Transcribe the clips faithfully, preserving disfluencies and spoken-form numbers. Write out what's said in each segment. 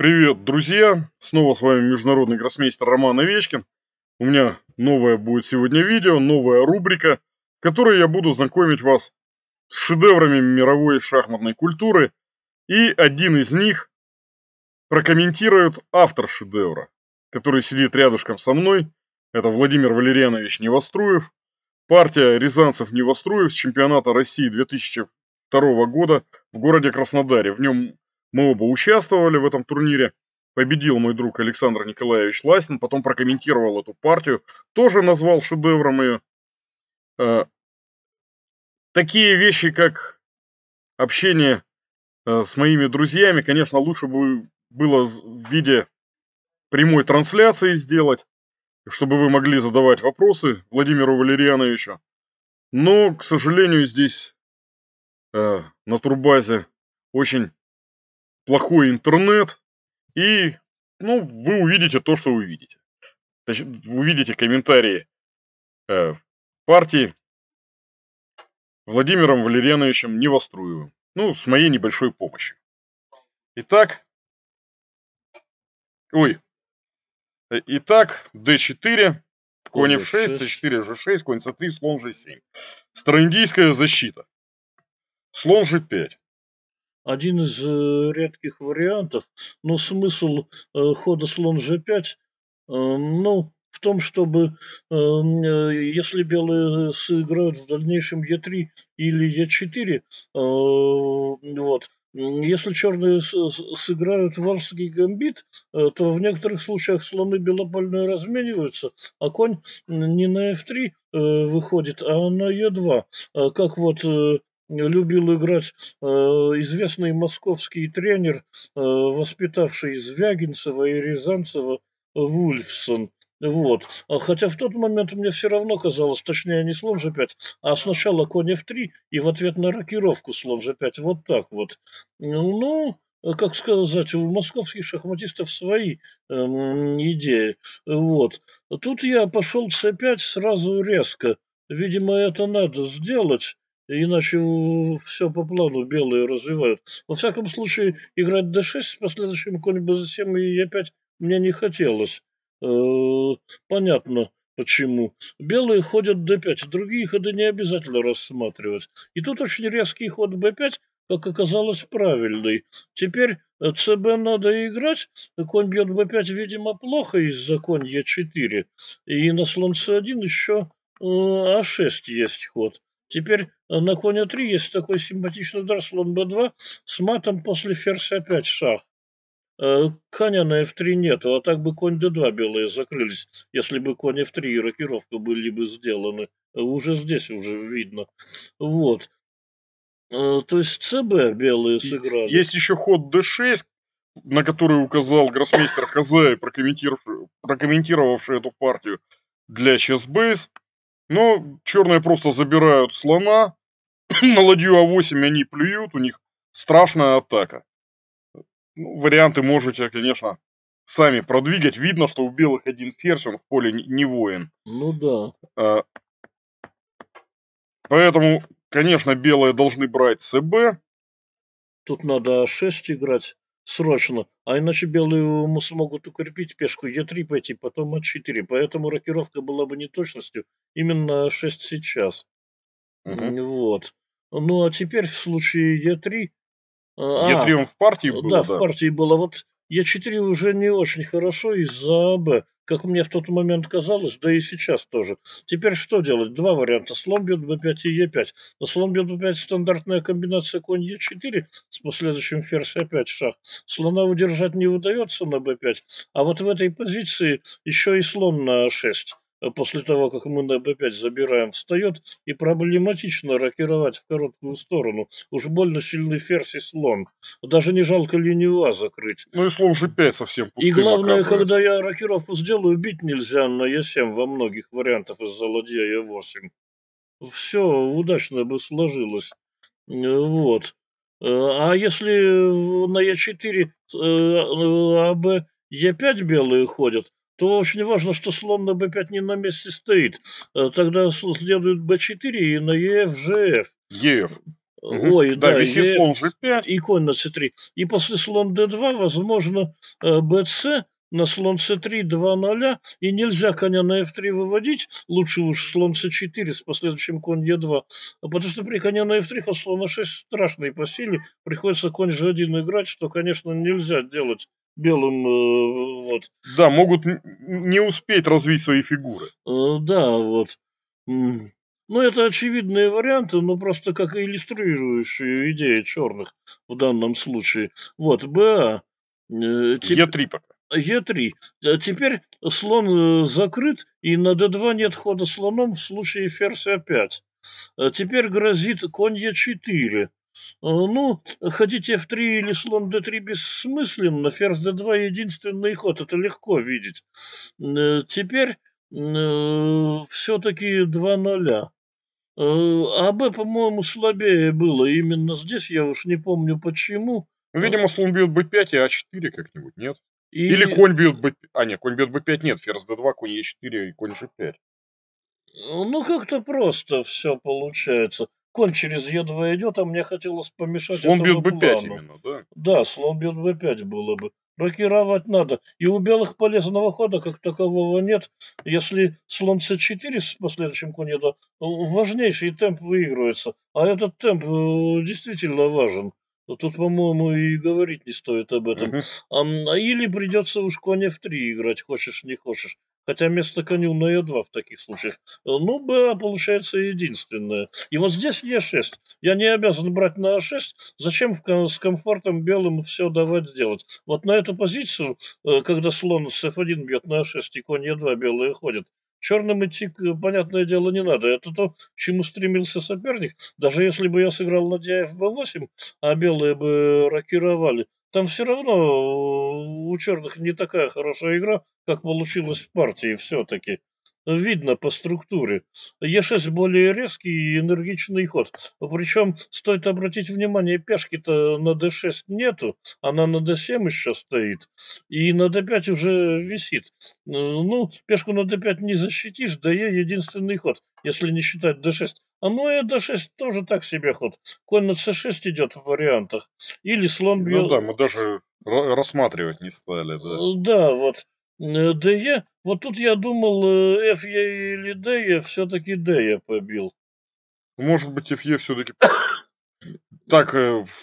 Привет, друзья! Снова с вами международный гроссмейстер Роман Овечкин. У меня новое будет сегодня видео, новая рубрика, в которой я буду знакомить вас с шедеврами мировой шахматной культуры. И один из них прокомментирует автор шедевра, который сидит рядышком со мной. Это Владимир Валерьянович Невоструев. Партия Рязанцев-Невоструев с чемпионата России две тысячи второго года в городе Краснодаре. В нем мы оба участвовали в этом турнире. Победил мой друг Александр Николаевич Ластин, потом прокомментировал эту партию, тоже назвал шедевром ее. Э, такие вещи, как общение э, с моими друзьями, конечно, лучше бы было в виде прямой трансляции сделать, чтобы вы могли задавать вопросы Владимиру Валерьяновичу. Но, к сожалению, здесь э, на турбазе очень плохой интернет, и ну, вы увидите то, что увидите. Вы увидите комментарии э, партии Владимиром Валерьяновичем Невоструевым. Ну, с моей небольшой помощью. Итак, ой, итак, дэ четыре, конь эф шесть, цэ четыре, жэ шесть, конь цэ три, слон жэ семь. Староиндийская защита. Слон жэ пять. Один из э, редких вариантов, но смысл э, хода слон жэ пять, э, ну, в том, чтобы, э, если белые сыграют в дальнейшем е три или е четыре, э, вот, если черные сыграют варский гамбит, э, то в некоторых случаях слоны белопольные размениваются, а конь не на эф три э, выходит, а на е два. Как вот э, любил играть э, известный московский тренер, э, воспитавший Звягинцева и Рязанцева, Вульфсон. Вот. Хотя в тот момент мне все равно казалось, точнее не слон жэ пять, а сначала конь эф три и в ответ на рокировку слон жэ пять. Вот так вот. Ну, как сказать, у московских шахматистов свои э, идеи. Вот. Тут я пошел цэ пять сразу резко. Видимо, это надо сделать. Иначе все по плану белые развивают. Во всяком случае, играть дэ шесть с последующим конь бэ зэ семь и е пять мне не хотелось. Понятно почему. Белые ходят дэ пять, другие ходы не обязательно рассматривать. И тут очень резкий ход бэ пять, как оказалось, правильный. Теперь цэ бэ надо играть. Конь бьет бэ пять, видимо, плохо из-за конь е четыре. И на слон цэ один еще а шесть есть ход. Теперь на конь а три есть такой симпатичный удар, слон бэ два с матом после ферзь а пять шах. Коня на эф три нету, а так бы конь дэ два белые закрылись, если бы конь эф три и рокировка были бы сделаны. Уже здесь уже видно. Вот. То есть цэ бэ белые сыграли. Есть еще ход дэ шесть, на который указал гроссмейстер Хазаев, прокомментировавший, прокомментировавший эту партию для чесбейс. Но черные просто забирают слона, на ладью а восемь они плюют, у них страшная атака. Ну, варианты можете, конечно, сами продвигать. Видно, что у белых один ферзь, он в поле не воин. Ну да. А, поэтому, конечно, белые должны брать цэ бэ. Тут надо а шесть играть срочно, а иначе белые смогут укрепить пешку е три пойти, потом а четыре. Поэтому рокировка была бы неточностью именно а шесть сейчас. Угу. Вот. Ну а теперь в случае е три... е три он в партии был, да? Да, в партии было. Вот е четыре уже не очень хорошо из-за АБ, как мне в тот момент казалось, да и сейчас тоже. Теперь что делать? Два варианта. Слон бьет бэ пять и е пять. Но слон бьет бэ пять стандартная комбинация конь е четыре с последующим ферзь а пять шах. Слона удержать не удается на бэ пять. А вот в этой позиции еще и слон на а шесть. После того, как мы на бэ пять забираем, встает, и проблематично рокировать в короткую сторону. Уж больно сильный ферзь и слон. Даже не жалко линию А закрыть. Ну и слон жэ пять совсем пустым. И главное, когда я рокировку сделаю, бить нельзя на е семь во многих вариантах из-за ладья е восемь. Все удачно бы сложилось. Вот. А если на е четыре АБ е пять белые ходят, то очень важно, что слон на бэ пять не на месте стоит. Тогда следует бэ четыре и на ЕФ, ЖФ. ЕФ. Угу. Ой, да, да, висит е... слон жэ пять. И конь на цэ три. И после слон дэ два, возможно, бэ цэ на слон цэ три два ноль, и нельзя коня на эф три выводить, лучше уж слон цэ четыре с последующим конь е два, потому что при коне на эф три ход слона шесть страшный по силе, приходится конь жэ один играть, что, конечно, нельзя делать белым, э, вот. Да, могут не успеть развить свои фигуры. Э, да, вот. Ну, это очевидные варианты, но просто как иллюстрирующие идеи черных в данном случае. Вот, БА. Э, теп... е три пока. е три. Теперь слон закрыт, и на дэ два нет хода слоном в случае ферзь а пять. Теперь грозит конь е четыре. Ну, ходить эф три или слон дэ три бессмысленно, ферзь дэ два единственный ход, это легко видеть. Теперь все-таки два ноль. А Б, по-моему, слабее было. Именно здесь я уж не помню почему. Ну, видимо, слон бьет бэ пять и а четыре как-нибудь, нет? И... Или конь бьет бэ пять. А, нет, конь бьет бэ пять, нет, ферзь дэ два, конь е четыре и конь жэ пять. Ну, как-то просто все получается. Конь через е два идет, а мне хотелось помешать слон этому бьет бэ пять плану. именно, да? Да, слон бьет бэ пять было бы. Рокировать надо. И у белых полезного хода как такового нет. Если слон цэ четыре с последующим конем, то важнейший темп выигрывается. А этот темп действительно важен. Тут, по-моему, и говорить не стоит об этом. Uh-huh. А, или придется уж конь эф три играть, хочешь не хочешь. Хотя место коню на е два в таких случаях. Ну, Б получается единственное. И вот здесь е шесть. Я не обязан брать на а шесть. Зачем с комфортом белым все давать сделать? Вот на эту позицию, когда слон с эф один бьет на а шесть и конь е два белые ходят, черным идти, понятное дело, не надо. Это то, к чему стремился соперник. Даже если бы я сыграл на ди эф бэ восемь, а белые бы рокировали, там все равно у черных не такая хорошая игра, как получилось в партии все-таки. Видно по структуре. е шесть более резкий и энергичный ход. Причем стоит обратить внимание, пешки-то на дэ шесть нету, она на дэ семь еще стоит. И на дэ пять уже висит. Ну, пешку на дэ пять не защитишь, да е единственный ход, если не считать дэ шесть. А ну и дэ шесть тоже так себе ход. Конь на цэ шесть идет в вариантах. Или слон бьет... Ну да, мы даже рассматривать не стали. Да, да вот. ДЕ, вот тут я думал, эф е или ДЕ, все-таки ДЕ побил. Может быть, эф е все-таки так,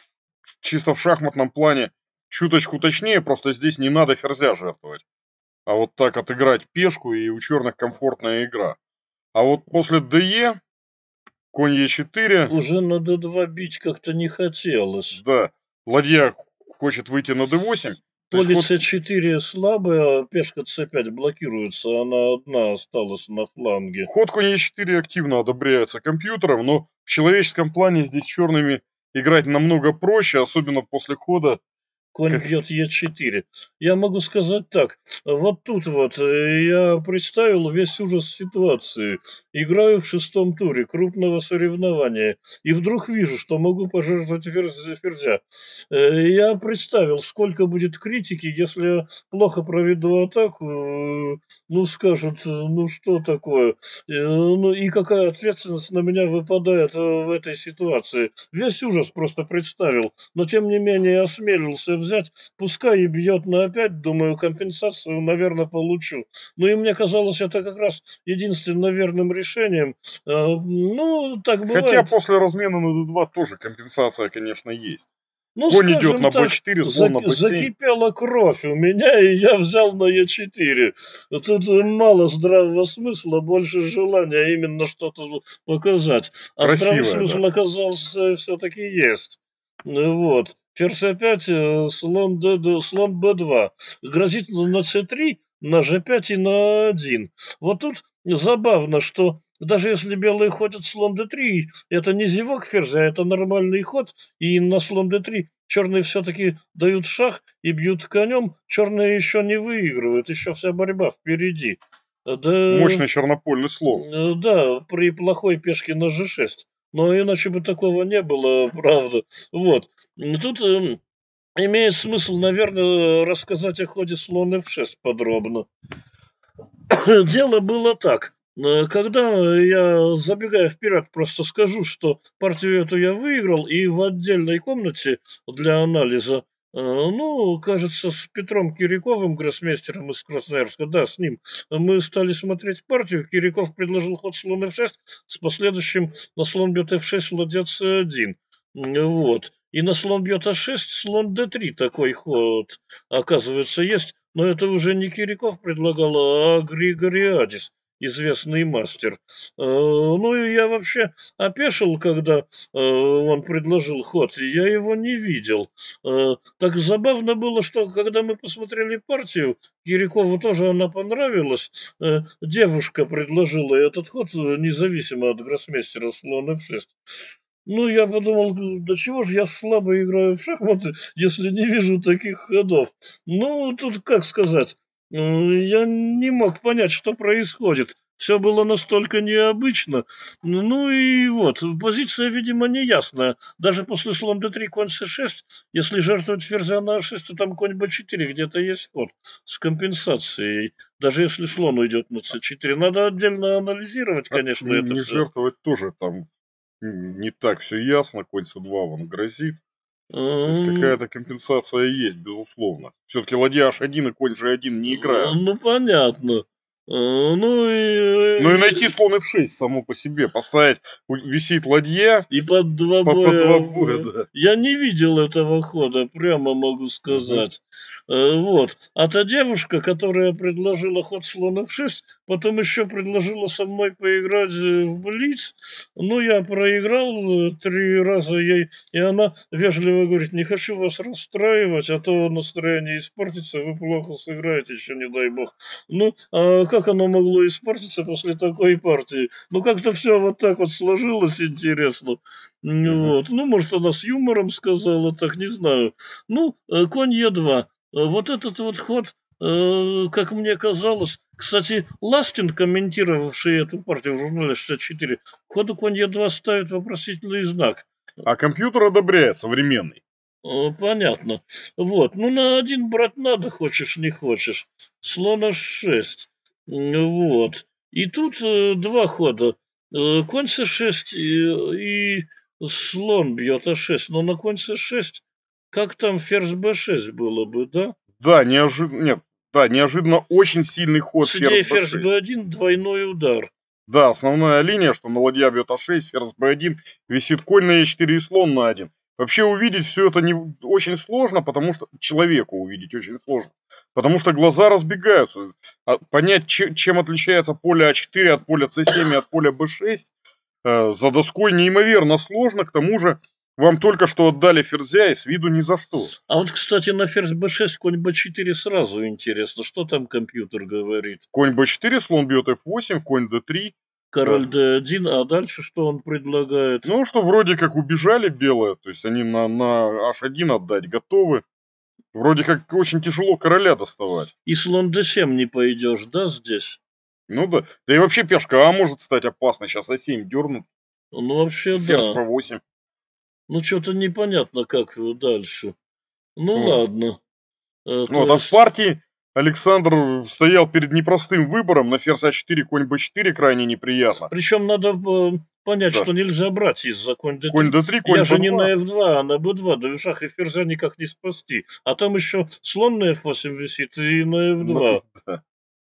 чисто в шахматном плане, чуточку точнее, просто здесь не надо ферзя жертвовать. А вот так отыграть пешку, и у черных комфортная игра. А вот после ДЕ, конь е четыре... Уже на дэ два бить как-то не хотелось. Да, ладья хочет выйти на дэ восемь. Поле цэ четыре слабая, пешка цэ пять блокируется, она одна осталась на фланге. Ход конь е четыре активно одобряется компьютером, но в человеческом плане здесь черными играть намного проще, особенно после хода. Конь бьет е четыре. Я могу сказать так. Вот тут вот я представил весь ужас ситуации. Играю в шестом туре крупного соревнования. И вдруг вижу, что могу пожертвовать ферзя. Я представил, сколько будет критики, если я плохо проведу атаку. Ну, скажут, ну что такое? Ну и какая ответственность на меня выпадает в этой ситуации. Весь ужас просто представил. Но тем не менее осмелился взять, пускай и бьет на опять, думаю, компенсацию, наверное, получу. Ну и мне казалось, это как раз единственно верным решением. Ну, так бывает. Хотя после размена на дэ два тоже компенсация, конечно, есть. Ну, конь идет на бэ четыре, слон на бэ семь. Закипела кровь у меня, и я взял на е четыре. Тут мало здравого смысла, больше желания именно что-то показать. А Красивая, здравый смысл, да, оказался, все-таки есть. Вот. Ферзь опять, слон, Д, слон бэ два. Грозит на цэ три, на жэ пять и на один. Вот тут забавно, что даже если белые ходят слон дэ три, это не зевок ферзя, это нормальный ход. И на слон дэ три черные все-таки дают шах и бьют конем. Черные еще не выигрывают, еще вся борьба впереди. Да, мощный чернопольный слон. Да, при плохой пешке на жэ шесть. Но иначе бы такого не было, правда. Вот. Тут э, имеет смысл, наверное, рассказать о ходе слон эф шесть подробно. Дело было так. Э, Когда я, забегая вперед, просто скажу, что партию эту я выиграл, и в отдельной комнате для анализа, э, ну, кажется, с Петром Кириковым, гроссмейстером из Красноярска, да, с ним, мы стали смотреть партию. Кириков предложил ход слон эф шесть с последующим на слон бьет эф шесть, ладья цэ один. Вот. И на слон бьет а шесть, слон дэ три такой ход, оказывается, есть. Но это уже не Кириков предлагал, а Григориадис, известный мастер. Э, Ну и я вообще опешил, когда э, он предложил ход, и я его не видел. Э, Так забавно было, что когда мы посмотрели партию, Кирикову тоже она понравилась. Э, Девушка предложила этот ход, э, независимо от гроссмейстера слон эф шесть. Ну, я подумал, да чего же я слабо играю в шахматы, если не вижу таких ходов. Ну, тут как сказать, э, я не мог понять, что происходит. Все было настолько необычно. Ну и вот, позиция, видимо, неясная. Даже после слон дэ три, конь цэ шесть, если жертвовать ферзя на а шесть, то там конь бэ четыре, где-то есть ход с компенсацией. Даже если слон уйдет на цэ четыре. Надо отдельно анализировать, конечно, не, это не все. жертвовать тоже там не так все ясно, конь цэ два вам грозит. То есть какая-то компенсация есть, безусловно. Все-таки ладья аш один и конь же один не играют. Ну, понятно. Ну и... Ну и найти слон эф шесть само по себе, поставить, висит ладья. И под два Под, боя. под два боя, да. Я не видел этого хода, прямо могу сказать. Угу. Вот. А та девушка, которая предложила ход слон эф шесть, потом еще предложила со мной поиграть в блиц. Ну, я проиграл три раза ей, и она вежливо говорит, не хочу вас расстраивать, а то настроение испортится, вы плохо сыграете, еще не дай бог. Ну, а как оно могло испортиться после такой партии? Ну, как-то все вот так вот сложилось, интересно. Uh-huh. Вот. Ну, может, она с юмором сказала, так не знаю. Ну, конь е два. Вот этот вот ход, как мне казалось, кстати, Ластин, комментировавший эту партию в журнале шестьдесят четыре, ходу конь е два ставит вопросительный знак. А компьютер одобряет, современный. Понятно. Вот. Ну, на один брать надо, хочешь, не хочешь. Слон аш шесть. Вот. И тут э, два хода. Э, конь цэ шесть и, и слон бьет а шесть. Но на конь цэ шесть, как там ферзь бэ шесть было бы, да? Да, неожиданно. Нет, да, неожиданно очень сильный ход ферзь бэ шесть. Ферзь бэ один, двойной удар. Да, основная линия, что на ладья бьет а шесть, ферзь бэ один, висит конь на е четыре и слон на один. Вообще увидеть все это не очень сложно, потому что человеку увидеть очень сложно, потому что глаза разбегаются. Понять, чем отличается поле а четыре от поля цэ семь и от поля бэ шесть э, за доской неимоверно сложно. К тому же вам только что отдали ферзя и с виду ни за что. А вот, кстати, на ферзь бэ шесть, конь бэ четыре сразу интересно. Что там компьютер говорит? Конь бэ четыре, слон бьет эф восемь, конь дэ три. Король дэ один, а дальше что он предлагает? Ну, что вроде как убежали белые, то есть они на, на аш один отдать готовы. Вроде как очень тяжело короля доставать. И слон дэ семь не пойдешь, да, здесь? Ну да. Да и вообще пешка А может стать опасной, сейчас а семь дернут. Ну вообще ферзь да. пэ восемь. Ну что-то непонятно, как дальше. Ну вот. Ладно. Вот, есть... а в партии Александр стоял перед непростым выбором. На ферзь а четыре, конь бэ четыре крайне неприятно. Причем надо понять, да. что нельзя брать из-за конь дэ три. Конь дэ три, конь Я бэ два. же не на эф два, а на бэ два. Да и шах и ферзя никак не спасти. А там еще слон на эф восемь висит и на эф два. Ну, да.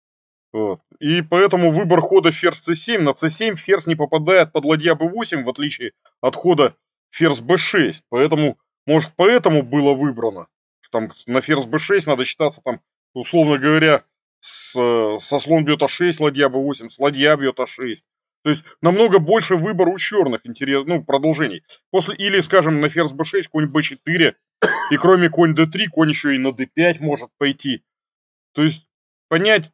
Вот. И поэтому выбор хода ферзь цэ семь. На цэ семь ферзь не попадает под ладья бэ восемь, в отличие от хода ферзь бэ шесть. Поэтому, может, поэтому было выбрано. Там на ферзь бэ шесть надо считаться, там, условно говоря, с, со слон бьет а шесть, ладья бэ восемь, с ладья бьет а шесть. То есть намного больше выбор у черных интерес, ну, продолжений. После, или, скажем, на ферзь бэ шесть, конь бэ четыре, и кроме конь дэ три, конь еще и на дэ пять может пойти. То есть понять,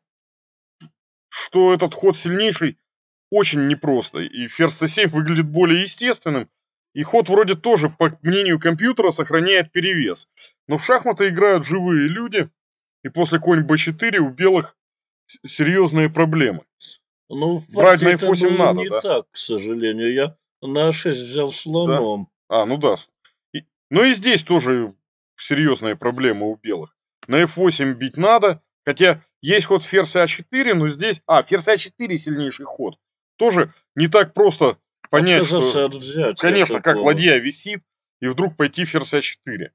что этот ход сильнейший, очень непросто. И ферзь цэ семь выглядит более естественным. И ход вроде тоже, по мнению компьютера, сохраняет перевес. Но в шахматы играют живые люди. И после конь бэ четыре у белых серьезные проблемы. Ну, в брать на эф восемь надо, не да? так, к сожалению. Я на а шесть взял слоном. Да? А, ну да. И, но и здесь тоже серьезные проблемы у белых. На эф восемь бить надо. Хотя есть ход ферзь а четыре, но здесь... А, ферзь а четыре сильнейший ход. Тоже не так просто понять, что... От взятия, конечно, как такого. ладья висит, и вдруг пойти ферзь а четыре.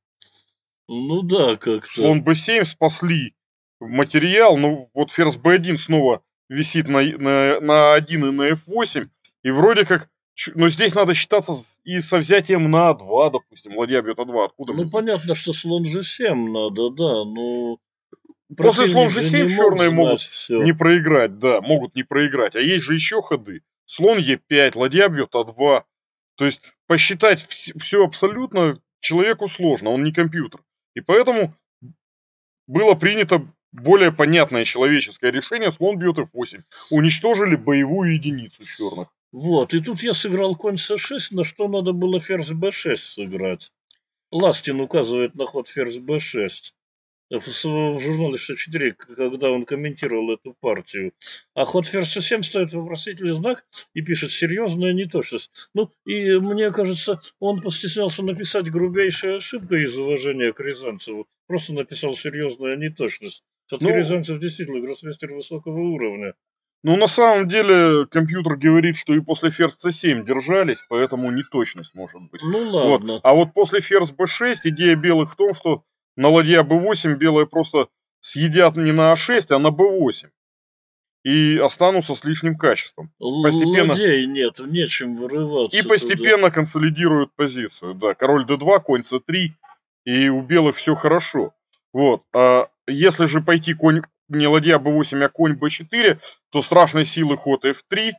Ну да, как-то. Слон бэ семь спасли материал, но вот ферзь бэ один снова висит на, на, на один и на эф восемь, и вроде как... Но здесь надо считаться и со взятием на а два, допустим. Ладья бьет а два. Откуда? Ну, понятно, что слон же семь надо, да, но... После слон же семь черные могут всё. не проиграть, да, могут не проиграть. А есть же еще ходы. Слон е пять, ладья бьет а два. То есть посчитать все абсолютно человеку сложно, он не компьютер. И поэтому было принято более понятное человеческое решение, слон бьет эф восемь. Уничтожили боевую единицу черных. Вот, и тут я сыграл конь цэ шесть, на что надо было ферзь бэ шесть сыграть. Ластин указывает на ход ферзь бэ шесть. В, в журнале шестьдесят четыре, когда он комментировал эту партию. А ход ферзь цэ семь ставит вопросительный знак и пишет «серьезная неточность». Ну, и мне кажется, он постеснялся написать грубейшая ошибка из уважения к Рязанцеву. Просто написал «серьезная неточность». Все-таки ну, Рязанцев действительно гроссмейстер высокого уровня. Ну, на самом деле, компьютер говорит, что и после ферзь цэ семь держались, поэтому неточность может быть. Ну, ладно. Вот. А вот после ферзь бэ шесть идея белых в том, что на ладья бэ восемь белые просто съедят не на а шесть, а на бэ восемь. И останутся с лишним качеством. Постепенно... Ладей нет, нечем вырываться. И постепенно туда консолидируют позицию. Да, король дэ два, конь цэ три, и у белых все хорошо. Вот. А если же пойти конь не ладья бэ восемь, а конь бэ четыре, то страшной силы ход эф три,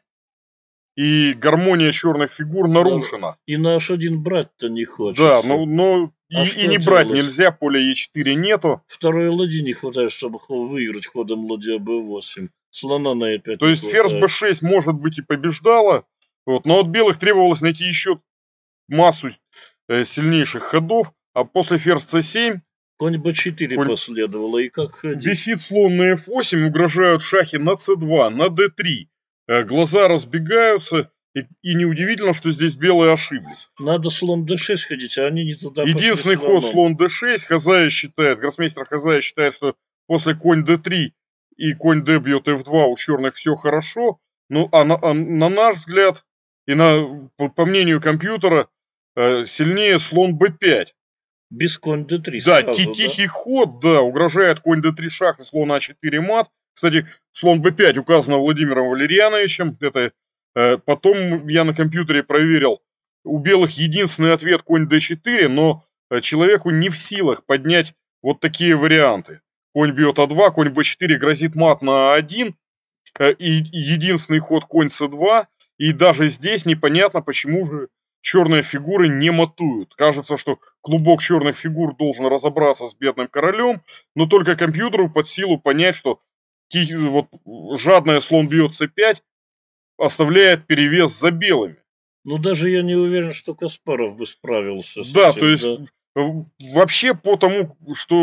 и гармония черных фигур нарушена. И на аш один брать-то не хочется. Да, но, но а и, и не брать делать? Нельзя, поля е четыре нету. Второй ладьи не хватает, чтобы выиграть ходом ладья бэ восемь. Слона на е пять. То есть ферзь бэ шесть может быть и побеждала, вот, но от белых требовалось найти еще массу э, сильнейших ходов, а после ферзь цэ семь... Конь бэ четыре конь... последовало, и как ходить? Висит слон на эф восемь, угрожают шахи на цэ два, на дэ три. Э, глаза разбегаются, и, и неудивительно, что здесь белые ошиблись. Надо слон дэ шесть ходить, а они не туда. Единственный ход слон дэ шесть, Хазаев считает, гроссмейстер Хазаев считает, что после конь дэ три и конь d бьет эф два у черных все хорошо. Ну, а на, а на наш взгляд, и на, по, по мнению компьютера, э, сильнее слон бэ пять. Без конь дэ три да, сразу, тихий да? ход, да, угрожает конь дэ три шах и слон а четыре мат. Кстати, слон бэ пять указано Владимиром Валерьяновичем. Это, э, потом я на компьютере проверил. У белых единственный ответ конь дэ четыре, но э, человеку не в силах поднять вот такие варианты. Конь бьет а два, конь бэ четыре грозит мат на а один. Э, и единственный ход конь цэ два. И даже здесь непонятно, почему же черные фигуры не матуют. Кажется, что клубок черных фигур должен разобраться с бедным королем, но только компьютеру под силу понять, что вот, жадная слон бьет цэ пять оставляет перевес за белыми. Ну, даже я не уверен, что Каспаров бы справился с да, этим. То есть, да, вообще по тому,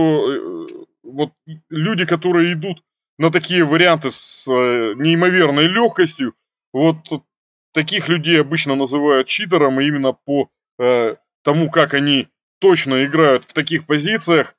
что э, вот люди, которые идут на такие варианты с э, неимоверной легкостью, вот таких людей обычно называют читером, и именно по э, тому, как они точно играют в таких позициях,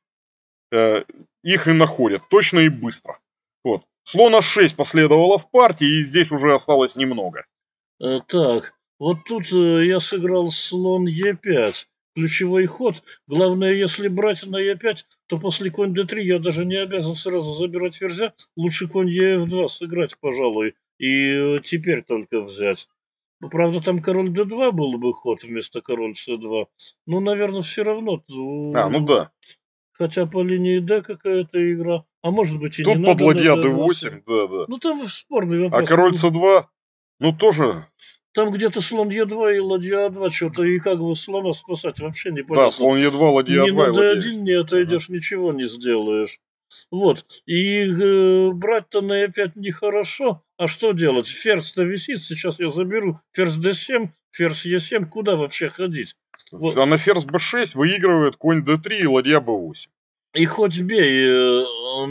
э, их и находят. Точно и быстро. Вот. Слон а шесть последовало в партии, и здесь уже осталось немного. Э, так, вот тут э, я сыграл слон е пять. Ключевой ход. Главное, если брать на е пять, то после конь дэ три я даже не обязан сразу забирать ферзя. Лучше конь е эф два сыграть, пожалуй, и э, теперь только взять. Правда, там король дэ два был бы ход вместо король цэ два. Ну, наверное, все равно. А, ну да. Хотя по линии d какая-то игра. А может быть и тут не под надо. ладья дэ восемь, да, да. Ну, там спорный вопрос. А король цэ два, ну, тоже... Там где-то слон е два и ладья а два что-то. И как бы слона спасать вообще непонятно. Да, слон е два, ладья а два. Ни на дэ один не отойдешь, ага. Ничего не сделаешь. Вот. И э, брать-то на е пять нехорошо. А что делать? Ферзь-то висит. Сейчас я заберу ферзь дэ семь, ферзь е семь. Куда вообще ходить? Вот. А на ферзь бэ шесть выигрывает конь дэ три и ладья бэ восемь. И хоть бей. Э,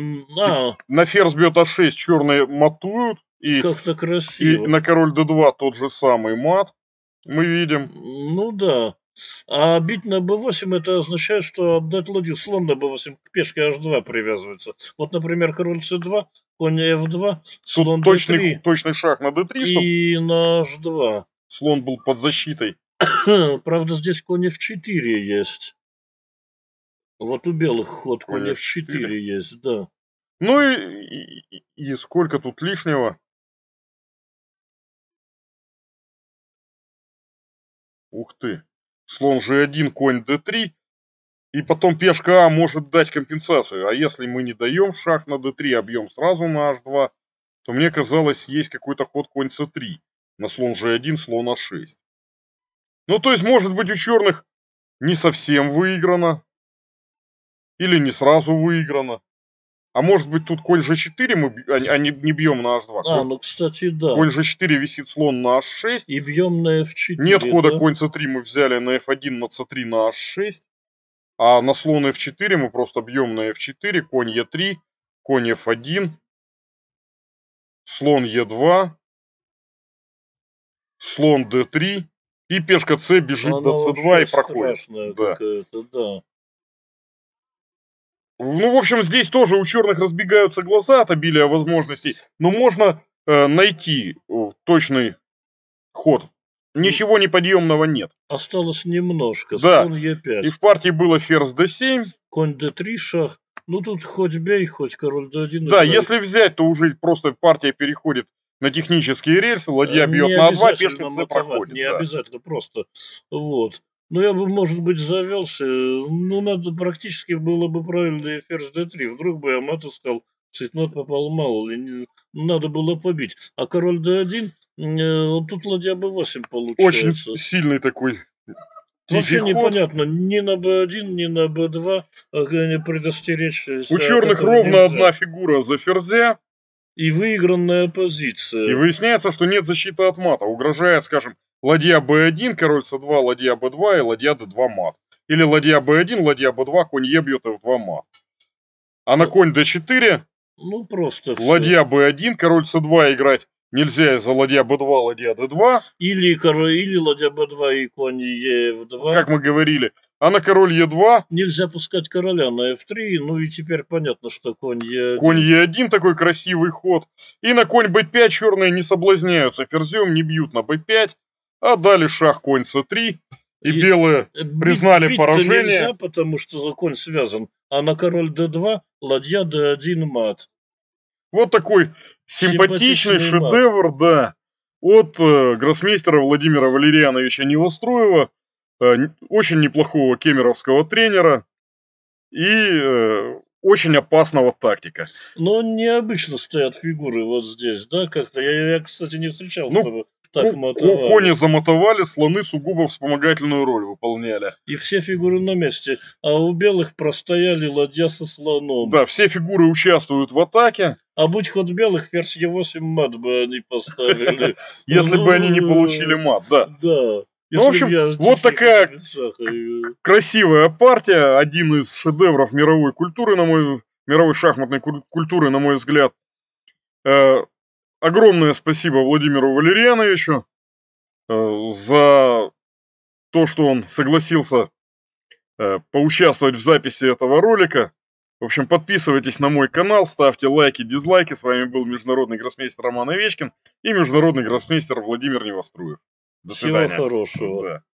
а. На ферзь бьет а шесть черные матуют. И, как-то красиво. И на король дэ два тот же самый мат. Мы видим. Ну да. А бить на бэ восемь это означает, что отдать ладью. Слон на бэ восемь к пешке аш два привязывается. Вот, например, король цэ два, конь эф два, слон Тут точный, дэ три точный шаг на дэ три, чтобы и на аш два. слон был под защитой. Правда, здесь конь эф четыре есть. Вот у белых ход конь эф четыре есть, да. Ну и, и, и сколько тут лишнего? Ух ты. Слон же один, конь дэ три. И потом пешка А может дать компенсацию. А если мы не даем шаг на дэ три, а бьем сразу на аш два, то мне казалось, есть какой-то ход конь цэ три. На слон же один, слон а шесть. Ну, то есть, может быть, у черных не совсем выиграно. Или не сразу выиграно. А может быть, тут конь же четыре мы а не, не бьем на аш два. А, ну, кстати, да. Конь же четыре висит слон на аш шесть. И бьем на эф четыре. Нет хода да? конь цэ три мы взяли на эф один, на цэ три, на аш шесть. А на слон эф четыре мы просто бьем на эф четыре, конь е три, конь эф один, слон е два, слон дэ три, и пешка С бежит Она до цэ два и проходит. Да. да. Ну, в общем, здесь тоже у черных разбегаются глаза от обилия возможностей, но можно э, найти э, точный ход. Ничего неподъемного нет. Осталось немножко. Да. Слон е пять. И в партии было ферзь дэ семь. Конь дэ три шах. Ну, тут хоть бей, хоть король дэ один. Да, если взять, то уже просто партия переходит на технические рельсы, ладья бьет не на а два, пешка С проходит. Не да. обязательно, просто. Вот. Ну, я бы, может быть, завелся. Ну, надо практически было бы правильно ферзь дэ три. Вдруг бы я мат искал, цветнот попал мало ли. Надо было побить. А король дэ один, э, тут ладья бэ восемь получается. Очень сильный такой. Вообще непонятно, ни на бэ один, ни на бэ два не предостеречь. У черных ровно нельзя. Одна фигура за ферзя. И выигранная позиция. И выясняется, что нет защиты от мата. Угрожает, скажем, ладья бэ один, король цэ два, ладья бэ два и ладья дэ два мат. Или ладья бэ один, ладья бэ два, конь е бьет эф два мат. А на конь дэ четыре, ну, просто ладья бэ один, король цэ два играть нельзя из-за ладья бэ два, ладья дэ два. Или, король, или ладья бэ два и конь е эф два. Как мы говорили. А на король е два... Нельзя пускать короля на эф три. Ну и теперь понятно, что конь е один. Конь е один такой красивый ход. И на конь бэ пять черные не соблазняются ферзем, не бьют на бэ пять. А дали шах конь цэ три. И, и белые признали бить поражение. Нельзя, потому что конь связан. А на король дэ два ладья дэ один мат. Вот такой симпатичный, симпатичный шедевр, мат. Да, от э, гроссмейстера Владимира Валерьяновича Невостроева, э, очень неплохого кемеровского тренера и э, очень опасного тактика. Но необычно стоят фигуры вот здесь, да, как-то. Я, я кстати, не встречал, ну, чтобы так мотовали. Кони замотовали, слоны сугубо вспомогательную роль выполняли. И все фигуры на месте. А у белых простояли ладья со слоном. Да, все фигуры участвуют в атаке. А будь ход белых, ферзь е восемь мат бы они поставили. Если бы они не получили мат, да. Да. Ну, в общем, вот такая красивая партия. Один из шедевров мировой культуры, на мой мировой шахматной культуры, на мой взгляд. Огромное спасибо Владимиру Валерьяновичу э, за то, что он согласился э, поучаствовать в записи этого ролика. В общем, подписывайтесь на мой канал, ставьте лайки, дизлайки. С вами был международный гроссмейстер Роман Овечкин и международный гроссмейстер Владимир Невостроев. До свидания. Всего хорошего. Да.